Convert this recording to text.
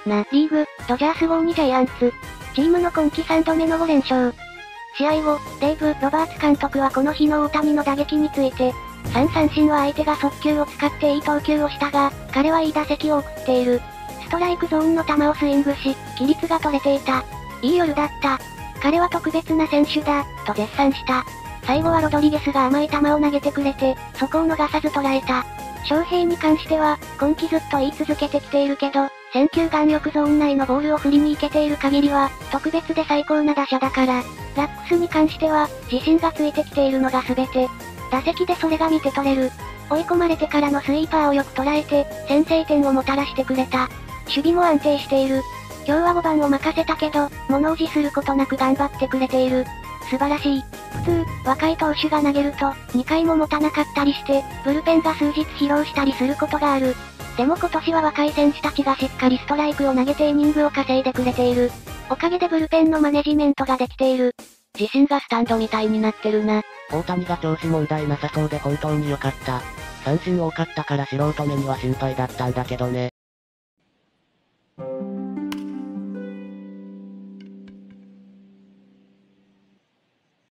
リーグ、ドジャース号にジャイアンツ。チームの今季3度目の5連勝。試合後、デイブ・ロバーツ監督はこの日の大谷の打撃について、3三振は相手が速球を使っていい投球をしたが、彼はいい打席を送っている。ストライクゾーンの球をスイングし、規律が取れていた。いい夜だった。彼は特別な選手だ、と絶賛した。最後はロドリゲスが甘い球を投げてくれて、そこを逃さず捉えた。翔平に関しては、今季ずっと言い続けてきているけど、選球眼力ゾーン内のボールを振りに行けている限りは、特別で最高な打者だから。ラックスに関しては、自信がついてきているのが全て。打席でそれが見て取れる。追い込まれてからのスイーパーをよく捉えて、先制点をもたらしてくれた。守備も安定している。今日は5番を任せたけど、物おじすることなく頑張ってくれている。素晴らしい。普通、若い投手が投げると、2回も持たなかったりして、ブルペンが数日疲労したりすることがある。でも今年は若い選手たちがしっかりストライクを投げてイニングを稼いでくれている。おかげでブルペンのマネジメントができている。自信がスタンドみたいになってるな。 大谷が調子問題なさそうで本当に良かった。三振多かったから素人目には心配だったんだけどね。